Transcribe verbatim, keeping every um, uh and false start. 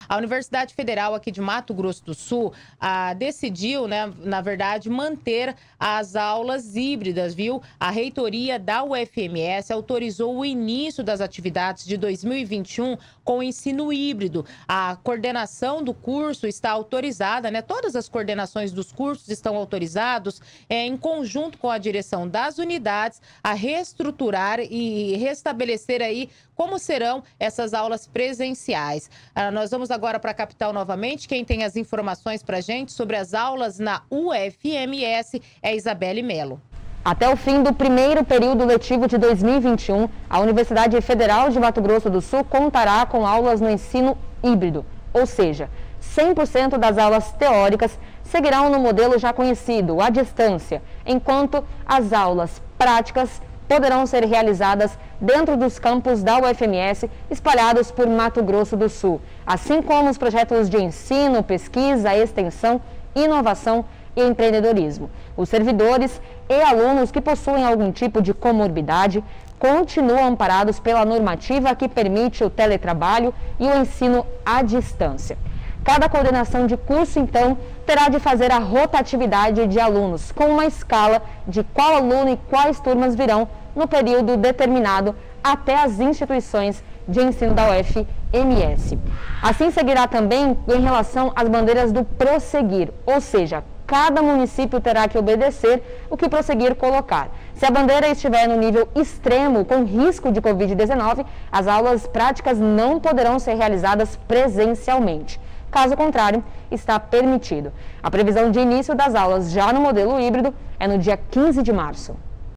A Universidade Federal aqui de Mato Grosso do Sul ah, decidiu, né, na verdade, manter as aulas híbridas, viu? A reitoria da U F M S autorizou o início das atividades de dois mil e vinte e um com o ensino híbrido. A coordenação do curso está autorizada, né? Todas as coordenações dos cursos estão autorizados, é, em conjunto com a direção das unidades, a reestruturar e restabelecer aí como serão essas aulas presenciais. Ah, nós vamos agora para a capital novamente. Quem tem as informações para a gente sobre as aulas na U F M S é Isabelle Melo. Até o fim do primeiro período letivo de dois mil e vinte e um, a Universidade Federal de Mato Grosso do Sul contará com aulas no ensino híbrido, ou seja, cem por cento das aulas teóricas seguirão no modelo já conhecido, à distância, enquanto as aulas práticas poderão ser realizadas dentro dos campos da U F M S espalhados por Mato Grosso do Sul, assim como os projetos de ensino, pesquisa, extensão, inovação e empreendedorismo. Os servidores e alunos que possuem algum tipo de comorbidade continuam amparados pela normativa que permite o teletrabalho e o ensino à distância. Cada coordenação de curso, então, terá de fazer a rotatividade de alunos, com uma escala de qual aluno e quais turmas virão no período determinado até as instituições de ensino da U F M S. Assim seguirá também em relação às bandeiras do prosseguir, ou seja, cada município terá que obedecer o que prosseguir colocar. Se a bandeira estiver no nível extremo, com risco de covid dezenove, as aulas práticas não poderão ser realizadas presencialmente. Caso contrário, está permitido. A previsão de início das aulas já no modelo híbrido é no dia quinze de março.